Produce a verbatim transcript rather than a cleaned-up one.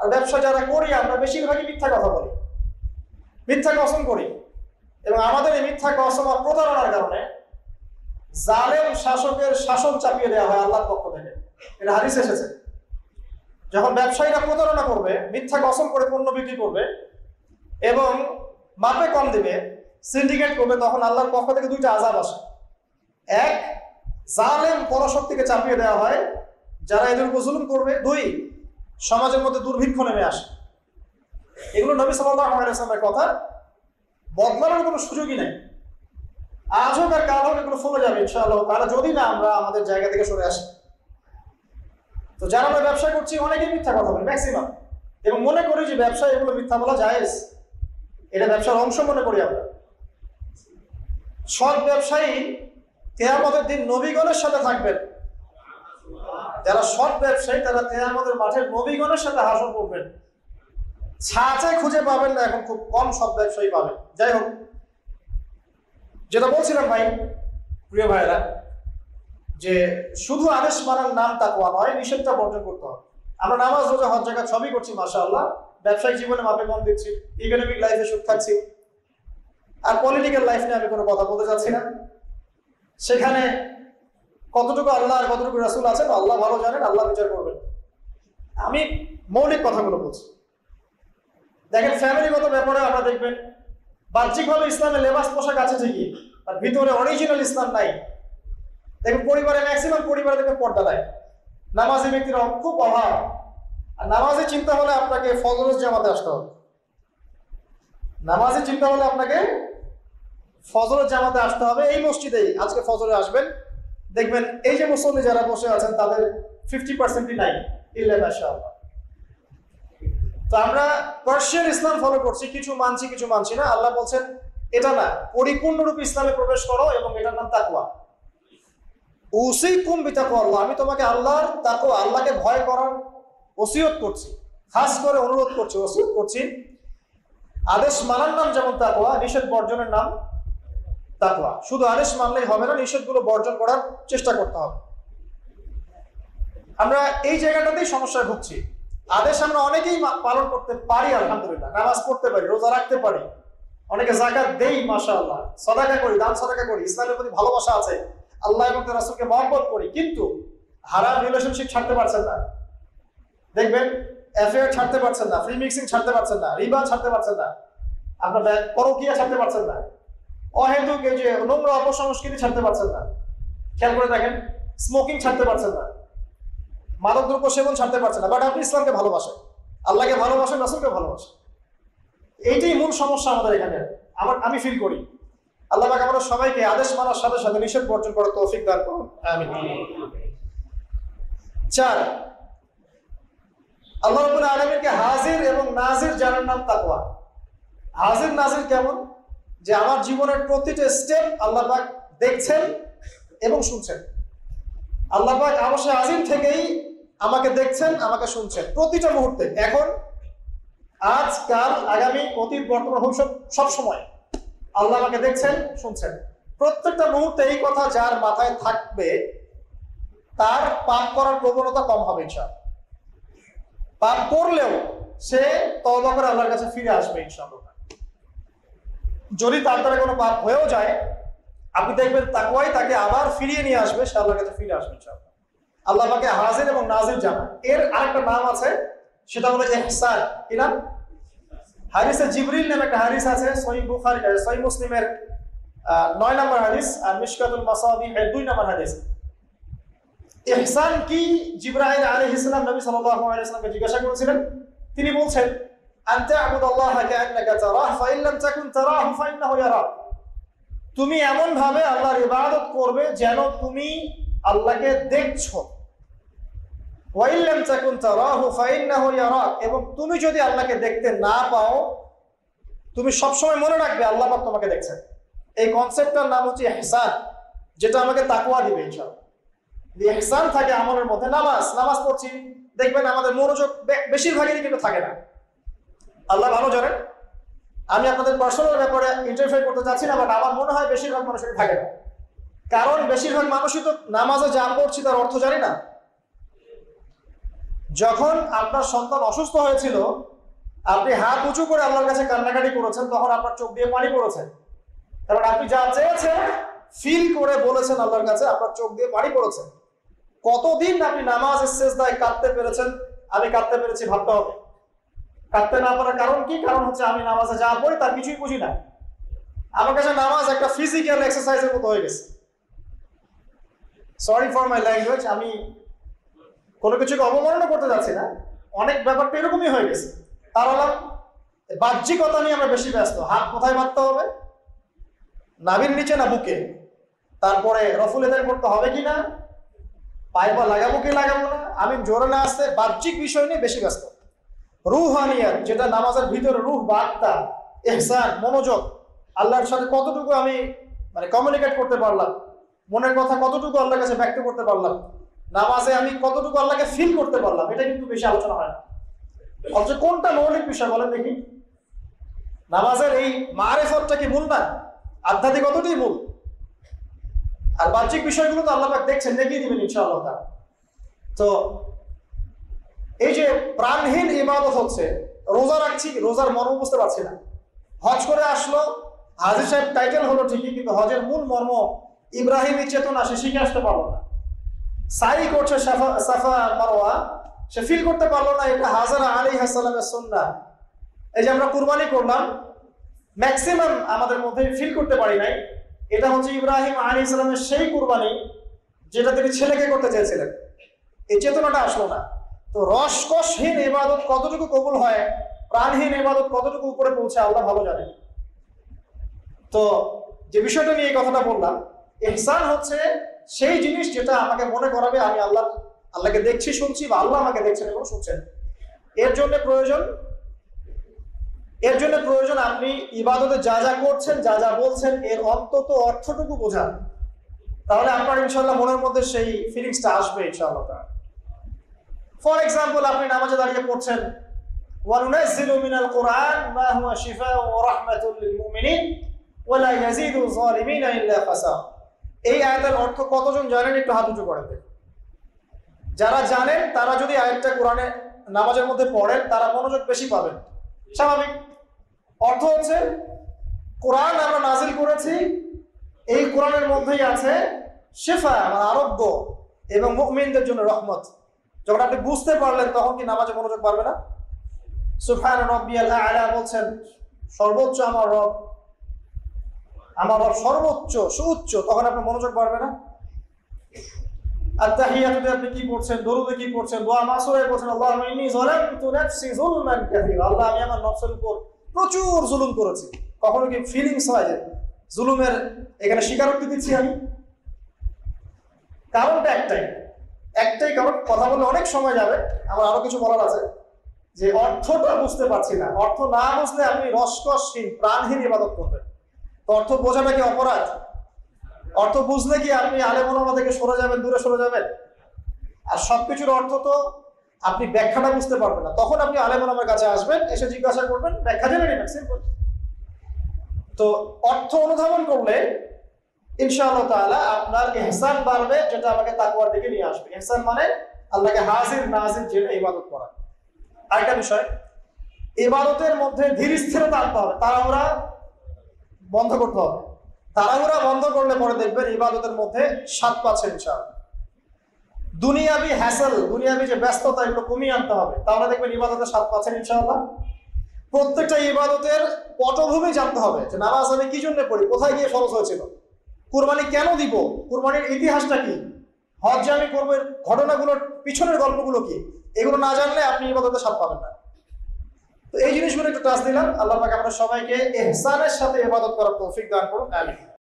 আর ব্যবসা যারা করি আমরা বেশিরভাগই মিথ্যা কথা বলি, মিথ্যা কসম করি, এবং আমাদের এই মিথ্যা কসম আর প্রতারণার কারণে জালেম শাসকের শাসন চাপিয়ে দেওয়া হয় আল্লাহর পক্ষ থেকে। এটা হাদিস এসেছে, যখন ব্যবসায়ীরা প্রতারণা করবে, মিথ্যা কসম করে পণ্য বিক্রি করবে এবং মাপে কম দেবে, সিন্ডিকেট করবে, তখন আল্লাহর পক্ষ থেকে দুইটা আযাব আসে। এক, জালেম পরাশক্তিকে চাপিয়ে দেওয়া হয় যারা এদের উপর জুলুম করবে। দুই, সমাজের মধ্যে দুর্ভিক্ষ নেমে আসে। এগুলো নবী সাল্লাল্লাহু আলাইহি ওয়াসাল্লামের কথা, বদলানোর কোনো সুযোগই নেই। আজ হোক আর কাল হোক এগুলো ফলে যাবে ইনশাআল্লাহ তাআলা, যদি না আমরা আমাদের জায়গা থেকে সরে আসি। তো যারা আমরা ব্যবসা করছি অনেকেই মিথ্যা কথা বলি, ম্যাক্সিমাম, এবং মনে করি যে ব্যবসা এগুলো মিথ্যা বলা জায়েজ, এটা ব্যবসার অংশ মনে করি আমরা। সৎ ব্যবসায়ী কিয়ামতের দিন নবীগণের সাথে থাকবেন। যারা সৎ ব্যবসায়ী তারা কিয়ামতের মাঠে নবীগণের সাথে হাসর করবেন। ছাঁচে খুঁজে পাবেন না, এখন খুব কম সৎ ব্যবসায়ী পাবেন। যাই হোক, যেটা বলছিলাম ভাই, প্রিয় ভাইয়েরা, যে শুধু আদেশ মানার নাম তাকওয়া নয়, নিষেধটা বর্জন করতে হবে। আমরা নামাজ, রোজা, হজ, যাকাত সবই করছি মাশাআল্লাহ, ব্যবসায়িক জীবনে মাপে কম দিচ্ছি, ইকোনমিক লাইফে সুখ থাকছি, আর পলিটিক্যাল লাইফ নিয়ে আমি কোনো কথা বলতে চাচ্ছি না। সেখানে কতটুকু আল্লাহ আর কতটুকু রাসূল আছেন আল্লাহ ভালো জানেন, আল্লাহ বিচার করবেন। আমি মৌলিক কথাগুলো বলছি। দেখেন, ফ্যামিলিগত ব্যাপারে আমরা দেখবেন বাহ্যিকভাবে ইসলামের লেবাস পোশাক আছে ঠিকই, আর ভিতরে অরিজিনাল ইসলাম নাই। দেখুন, পরিবারে ম্যাক্সিমাম পরিবারে দেখবেন পর্দা নাই, নামাজি ব্যক্তির খুব অভাব। আর নামাজি চিন্তা হলে আপনাকে ফজরের জামাতে আসতে হবে। নামাজি চিন্তা হলে আপনাকে ফজরের জামাতে আসতে হবে। এই মসজিদেই আজকে ফজরে আসবেন, দেখবেন এই যে মুসল্লি যারা বসে আছেন তাদের ফিফটি পার্সেন্টই নাই, ইল্লা মাশাআল্লাহ। তো আমরা পার্সিয়ান ইসলাম ফলো করছি, কিছু মানছি কিছু মানছি না। আল্লাহ বলছেন এটা না, পরিপূর্ণরূপে ইসলামে প্রবেশ করো, এবং এটার নাম তাকওয়া। উসিকুম বিতাকওয়াল্লাহ, আমি তোমাকে আল্লাহর তাকওয়া, আল্লাহকে ভয় করার ওসিয়ত করছি, খাস করে অনুরোধ করছি, ওসিয়ত করছি। আদেশ মানার নাম যেমন তাকওয়া, নিষেধ বর্জনের নাম তাকওয়া। শুধু আদেশ মানলেই হবে না, নিষেধগুলো বর্জন করার চেষ্টা করতে হবে। আমরা এই জায়গাটাতেই সমস্যায় ভুগছি। আদেশ আমরা অনেকেই পালন করতে পারি, আলহামদুলিল্লাহ, নামাজ পড়তে পারি, রোজা রাখতে পারি, অনেকে যাকাত দেই মাশাআল্লাহ, সাদাকা করি, দান সাদাকা করি, ইসলামের প্রতি ভালোবাসা আছে, আল্লাহ এবং তার রাসূলকে মহব্বত করি, কিন্তু হারাম রিলেশনশিপ ছাড়তে পারছেন না। দেখবেন অ্যাফেয়ার ছাড়তে পারছেন না, ফ্রি মিক্সিং ছাড়তে পারছেন না, রিবা ছাড়তে পারছেন না, আপনার পরকীয়া ছাড়তে পারছেন না, অহেতুক এই যে নোংরা অপসংস্কৃতি ছাড়তে পারছেন না। খেয়াল করে দেখেন, স্মোকিং ছাড়তে পারছেন না, মাদক দ্রব্য সেবন ছাড়তে পারছেন না, বাট আপনি ইসলামকে ভালোবাসেন, আল্লাহকে ভালোবাসেন, রাসূলকে ভালোবাসেন। এইটাই মূল সমস্যা আমাদের এখানে, আমার আমি ফিল করি। আল্লাহ পাক আমাদের সবাইকে আদেশ মানার সাথে সাথে নিষেধ বর্জন করার তৌফিক দান করুন, আমিন। চার, আল্লাহ রাব্বুল আলামিনকে হাজির এবং নাজির জানার নাম তাকওয়া। হাজির নাজির কেমন? যে আমার জীবনের প্রতিটা স্টেপ আল্লাহ পাক দেখছেন এবং শুনছেন। আল্লাহ পাক অবশ্যই আজিম থেকেই আমাকে দেখছেন, আমাকে শুনছেন প্রতিটা মুহূর্তে, এখন, আজ, কাল, আগামী, অতীত, বর্তমান, ভবিষ্যৎ, সব সময় আল্লাহ আমাকে দেখছেন, শুনছেন প্রত্যেকটা মুহূর্তে। এই কথা যার মাথায় থাকবে তার পাপ করার প্রবণতা কম হবে ইনশাআল্লাহ। পাপ করলেও সে তওবা করে আল্লাহর কাছে ফিরে আসবে ইনশাআল্লাহ। যদি তার দ্বারা কোনো পাপ হয়েও যায়, আপনি দেখবেন তাকওয়াই তাকে আবার ফিরিয়ে নিয়ে আসবে, সে আল্লাহর কাছে ফিরে আসবে ইনশাআল্লাহ। আল্লাহ পাকে হাজির এবং নাজির জানা। এর আরেকটা নাম আছে, সেটা হলো ইহসান। কি নাম? হাদিসে জিবরিল নামে একটা হাদিস আছে, সহিহ বুখারী, সহিহ মুসলিমের নয় নম্বর হাদিস, আর মিশকাতুল মাসাবিহ এর দুই নম্বর হাদিস। ইহসান কি জিবরাইল আলাইহিস সালাম নবী সাল্লাল্লাহু আলাইহি ওয়াসাল্লামকে জিজ্ঞাসা করেছিলেন। তিনি বলছেন, আনতা আবুদাল্লাহ কাআন্নাকা তারাহু ফাইন লাম তাকুন তারাহু ফাইন্নাহু ইয়ারাক। তুমি এমন ভাবে আল্লাহর ইবাদত করবে যেন তুমি আল্লাহকে দেখছো। ওয়াইন লাম তাকুন তারাহু ফাইন্নাহু ইয়ারাক, এবং তুমি যদি আল্লাহকে দেখতে না পাও, তুমি সবসময় মনে রাখবে আল্লাহ পাক তোমাকে দেখছেন। এই কনসেপ্টটার নাম হচ্ছে ইহসান, যেটা আমাকে তাকওয়া দিবে ইনশাআল্লাহ। ইহসান থাকে আমলের মধ্যে। নামাজ নামাজ পড়ছি, দেখবেন আমাদের মনোযোগ বেশিরভাগই কিন্তু থাকে না, আল্লাহ ভালো জানেন। আমি আপনাদের পার্সোনাল ব্যাপারে ইন্টারফেয়ার করতে চাচ্ছি না, বাট আমার মনে হয় বেশিরভাগ মানুষের থাকে না। কারণ বেশিরভাগ মানুষই তো নামাজে যা পড়ছি তার অর্থ জানি না। যখন আপনার সন্তান অসুস্থ হয়েছিল, আপনি হাত উঁচু করে আল্লাহর কাছে কান্নাকাটি করেছেন, তখন আপনার চোখ দিয়ে পানি পড়েছে, কারণ আপনি যা চেয়েছেন ফিল করে বলেছেন আল্লাহর কাছে, আপনার চোখ দিয়ে পানি পড়েছে। কতদিন আপনি নামাজের সিজদায় কাঁদতে পেরেছেন? আমি কাঁদতে পেরেছি ভাবতে হবে। কাঁদতে না পারার কারণ কি? কারণ হচ্ছে আমি নামাজে যা পড়ি তার কিছুই বুঝি না। আমার কাছে নামাজ একটা ফিজিক্যাল এক্সারসাইজের মতো হয়ে গেছে। সরি ফর মাই ল্যাঙ্গুয়েজ, আমি কোনো কিছুকে অবমাননা করতে যাচ্ছি না, অনেক ব্যাপারটা এরকমই হয়ে গেছে। তার হলাম বাহ্যিকতা নিয়ে আমরা বেশি ব্যস্ত। হাত কোথায় বাঁধতে হবে, নাভির নিচে না বুকে, তারপরে রফুল এদায় করতে হবে কিনা, পায়ে পা লাগাবো কি লাগাবো না, আমি জোরে না আসতে, বাহ্যিক বিষয় নিয়ে বেশি ব্যস্ত। রুহানিয়াত, যেটা নামাজের ভিতরে রুহ বা আত্মা, ইহসান, মনোযোগ, আল্লাহর সাথে কতটুকু আমি মানে কমিউনিকেট করতে পারলাম, মনের কথা কতটুকু আল্লাহর কাছে ব্যক্ত করতে পারলাম, নামাজে আমি কতটুকু আল্লাহকে ফিল করতে পারলাম, এটা কিন্তু বেশি আলোচনা হয় না। অথচ কোনটা মৌলিক বিষয় বলেন দেখি? নামাজের এই মারিফতটা কি মূল না? আধ্যাত্মিকতাটাই মূল। আর বাহ্যিক বিষয়গুলো তো আল্লাহ পাক দেখছেন, দেখিয়ে দিবেন ইনশাআল্লাহ তাআলা। তো এই যে প্রাণহীন ইবাদত হচ্ছে, রোজা রাখছি, রোজার মর্ম বুঝতে পারছি না। হজ করে আসলো, হাজী সাহেব টাইটেল হলো ঠিকই, কিন্তু হজের মূল মর্ম ইব্রাহিমী চেতনা সে শিখে আসতে পারলো না। সাই করছে সাফা সাফা মারওয়া, সে ফিল করতে পারলো না এটা হাজরা আলাইহিস সালামের সুন্নাহ। এই যে আমরা কুরবানি করলাম, ম্যাক্সিমাম আমাদের মধ্যে ফিল করতে পারি নাই এটা হচ্ছে ইব্রাহিম আলাইহিস সালামের সেই কুরবানি যেটা তিনি ছেলেকে করতে চেয়েছিলেন। এই চেতনাটা আসলো না। তো রসকসহীন ইবাদত কতটুকু কবুল হয়, প্রাণহীন ইবাদত কতটুকু উপরে পৌঁছে আল্লাহ ভালো জানেন। তো যে বিষয়টা নিয়ে এই কথাটা বললাম, ইহসান হচ্ছে সেই জিনিস যেটা আমাকে মনে করাবে আমি আল্লাহ আল্লাহকে দেখছি, শুনছি, বা আল্লাহ আমাকে দেখছেন এবং শুনছেন। এর জন্য প্রয়োজন এর জন্য প্রয়োজন আপনি ইবাদতে যা যা করছেন, যা যা বলছেন, এর অন্তত অর্থটুকু বোঝান। তাহলে আপনার ইনশাআল্লাহ মনের মধ্যে সেই ফিলিংসটা আসবে ইনশাআল্লাহ। ফর এক্সাম্পল, আপনি নামাজে দাঁড়িয়ে পড়ছেন, ওয়ানুনাজ্জিলু মিনাল কুরআন মা হুয়া শিফাউ ওয়া রাহমাতুল লিল মুমিনিন ওয়া লা ইয়াজিদু যালিমিনা ইল্লা খাসারা। এই আয়াতের অর্থ কতজন জানেন? একটু হাত উঁচু করেন। যারা জানেন তারা যদি আয়াতটা কোরআনে নামাজের মধ্যে পড়েন, তারা মনোযোগ বেশি পাবেন, স্বাভাবিক। অর্থ হচ্ছে কোরআন আমরা নাজিল করেছি, এই কোরআনের মধ্যেই আছে শিফা মানে আরোগ্য এবং মুমিনদের জন্য রহমত। যখন আপনি বুঝতে পারলেন তখন কি নামাজে মনোযোগ পারবে না? সুবহান রাব্বিয়াল আ'লা বলছেন, সর্বোচ্চ আমার রব, আমার রব সর্বোচ্চ সুউচ্চ, তখন আপনার মনোযোগ পারবে না? আত্তাহিয়াতুতে আপনি কি পড়ছেন, দরুদে কি পড়ছেন, দোয়া মাসুরায় পড়ছেন, আল্লাহুম্মা ইন্নী যালামতু নাফসি যুলমান কাসীরা, আল্লাহ আমি আমার নফসের উপর প্রচুর জুলুম করেছি। কখনো কি ফিলিংস হয় যে জুলুমের এখানে স্বীকারোক্তি দিচ্ছি আমি? কারণটা একটাই একটাই কারণ, কথা বললে অনেক সময় যাবে, আমার আরো কিছু বলার আছে, যে অর্থটা বুঝতে পারছি না। অর্থ না বুঝলে আপনি রসকসহীন প্রাণহীন ইবাদত করবেন। তো অর্থ বোঝাটা কি অপরাধ? অর্থ বুঝলে কি আপনি আলেম ওলামা থেকে সরে যাবেন, দূরে সরে যাবেন? আর সবকিছুর অর্থ তো আপনি ব্যাখ্যাটা বুঝতে পারবেন না, তখন আপনি আলেম ওলামার কাছে আসবেন, এসে জিজ্ঞাসা করবেন, ব্যাখ্যা জেনে নেবেন, সিম্পল। তো অর্থ অনুধাবন করলে ইনশাআল্লাহ তাআলা আপনার ইহসান বাড়বে, যেটা আমাকে তাকওয়ার দিকে নিয়ে আসবে। ইহসান মানে আল্লাহকে হাজির নাজির জেনে ইবাদত করা। আরেকটা বিষয়, ইবাদতের মধ্যে ধীর স্থিরতা আনতে হবে, তাড়াহুড়া বন্ধ করতে হবে। তাড়াহুড়া বন্ধ করলে পরে দেখবেন ইবাদতের মধ্যে স্বাদ পাচ্ছেন ইনশাআল্লাহ। দুনিয়াবি হ্যাসেল, দুনিয়াবি যে ব্যস্ততা, এগুলো কমিয়ে আনতে হবে, তাহলে দেখবেন ইবাদতের স্বাদ পাচ্ছেন ইনশাআল্লাহ। প্রত্যেকটা ইবাদতের পটভূমি জানতে হবে, যে নামাজ আমি কি জন্য পড়ি, কোথায় গিয়ে ফরজ হয়েছিল, কুরবানি কেন দিব, কুরবানির ইতিহাসটা কি, হজ যে আমি করবো ঘটনাগুলোর পিছনের গল্পগুলো কি, এগুলো না জানলে আপনি ইবাদতের স্বাদ পাবেন না। তো এই জিনিসগুলো একটু টাচ দিলাম। আল্লাহ পাক আমাদের সবাইকে ইহসানের সাথে ইবাদত করার তৌফিক দান করুন, আমিন।